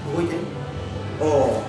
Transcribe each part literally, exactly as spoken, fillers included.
動いてる。おお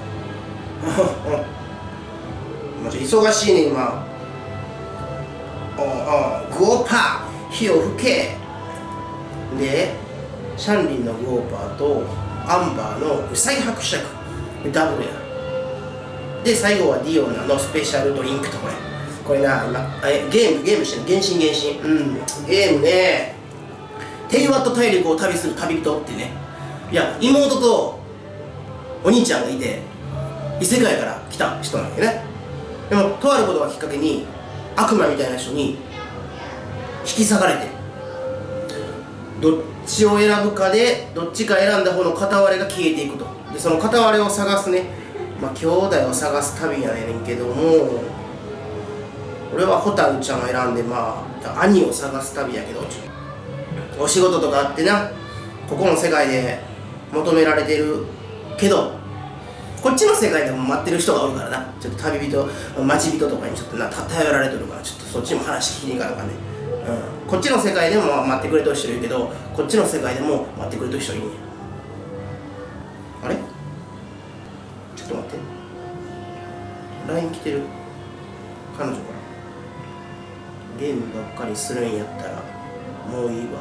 マジ忙しいね今。おおグオーパー火を吹けでシャンリンのグオーパーとアンバーのウサギ伯爵ダブルや。で最後はディオナのスペシャルドリンクとこれこれな今えゲームゲームしてる原神原神うんゲームね。テイワット大陸を旅する旅人ってね。いや妹とお兄ちゃんがいて異世界から来た人なんだよね。でもとあることがきっかけに悪魔みたいな人に引き裂かれてどっちを選ぶかでどっちか選んだ方の片割れが消えていくと。でその片割れを探すね、まあ兄弟を探す旅やねんけども俺はホタルちゃんを選んでまあ兄を探す旅やけどお仕事とかあってなここの世界で求められてるけどこっちの世界でも待ってる人がおるからな。ちょっと旅人待ち人とかにちょっとな頼られてるからちょっとそっちも話聞きに行かなあかんね、うん、こっちの世界でも待ってくれてる人いるけどこっちの世界でも待ってくれてる人いるねん。あれちょっと待って ライン 来てる彼女からゲームばっかりするんやったらもういいわ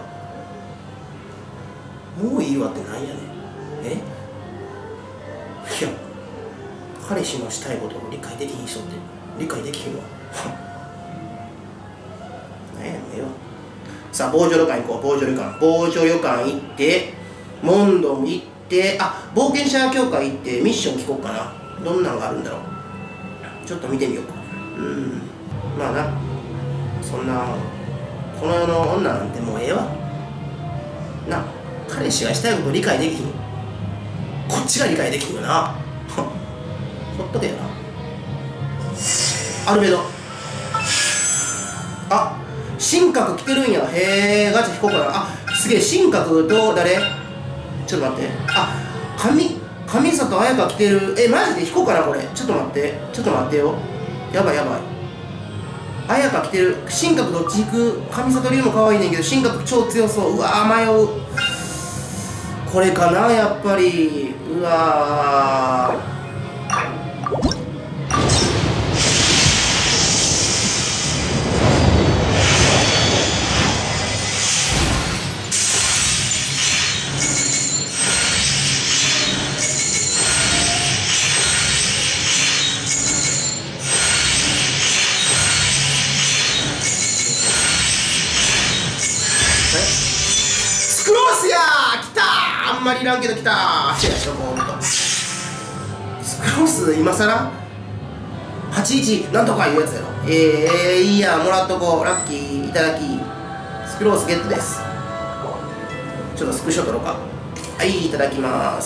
もういいわってなんやねん。えいや彼氏のしたいことを理解できひん人って理解できひんわなんやねんええわ。さあ防除旅館行こう。防除旅館防除旅館行ってモンドン行ってあ冒険者協会行ってミッション聞こうかな。どんなんがあるんだろうちょっと見てみようか。うんまあなそんなこの世の女なんてもうええわな。彼氏がしたいこと理解できひんこっちが理解できひんよなほっとけよな。アルベドあ神格来てるんや。へえガチャ引こうかな。あすげえ神格と誰ちょっと待ってあ神上里彩香来てる。えマジで引こうかなこれ。ちょっと待ってちょっと待ってよやばいやばい彩香来てる。神格どっち行く。上里龍も可愛いねんけど神格超強そう。うわー迷うこれかなやっぱり。うわースクロースやー来たーあんまりいらんけど来たーシェアしとこうと。スクロース今さらはちいちなんとかいうやつやろ。えー、いいやもらっとこう。ラッキーいただきスクロースゲットです。ちょっとスクショ撮ろうか。はいいただきます。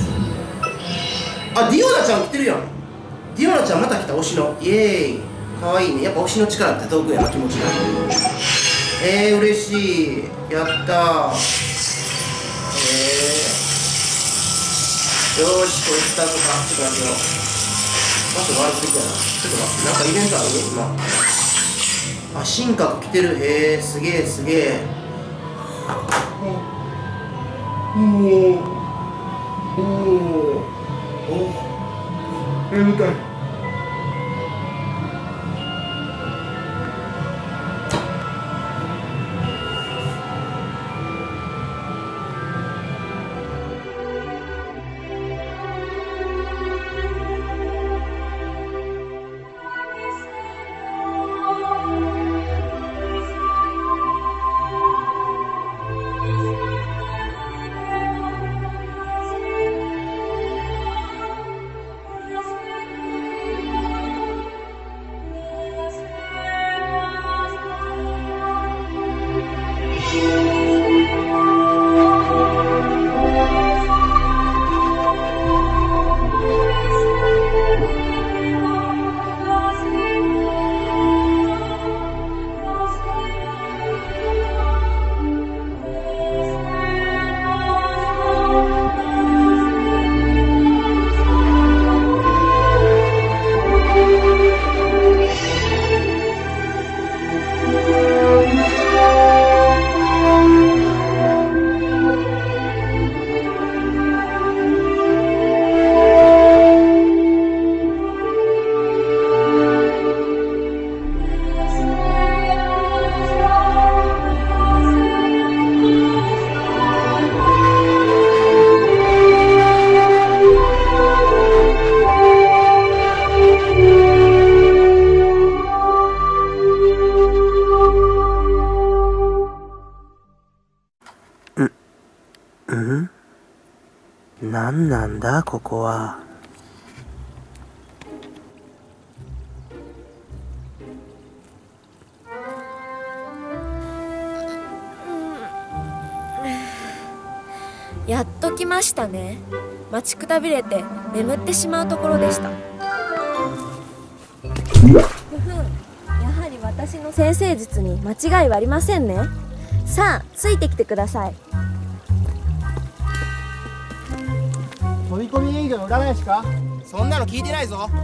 あディオナちゃん来てるやん。ディオナちゃんまた来た推しのイエーイかわいいね。やっぱ推しの力って遠くやな気持ちが。えー、嬉しいやったー。えー、よーしこれスタートか。ちょっと待ってよ場所悪すぎやな。ちょっと待ってなんかイベントある今。あ神格来てる。へえすげえすげえ。おおおお眠たい。 なんなんだここは。 やっと来ましたね。待ちくたびれて眠ってしまうところでした。ふふん、やはり私の先生術に間違いはありませんね。さあついてきてください。 飛び込み人形の占い師か？ そんなの聞いてないぞ。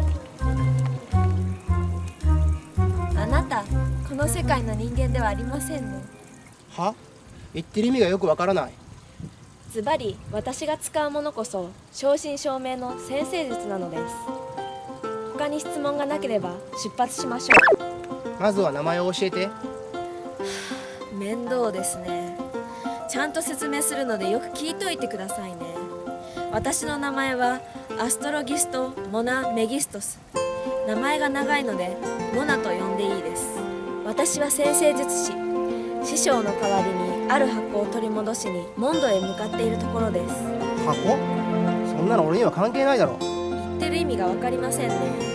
あなたこの世界の人間ではありませんね。 は？言ってる意味がよくわからない。 ズバリ私が使うものこそ正真正銘の先生術なのです。他に質問がなければ出発しましょう。まずは名前を教えて。 面倒ですね。ちゃんと説明するのでよく聞いといてくださいね。私の名前はアストロギスト・モナ・メギストス。名前が長いのでモナと呼んでいいです。私は先生術師。師匠の代わりにある箱を取り戻しにモンドへ向かっているところです。 箱？そんなの俺には関係ないだろ。 言ってる意味が分かりませんね。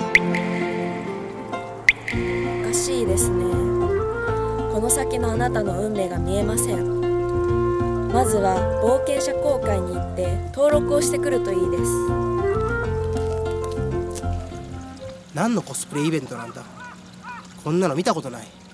おかしいですね。この先のあなたの運命が見えません。まずは冒険者公会に行って登録をしてくるといいです。 何のコスプレイベントなんだ。こんなの見たことない。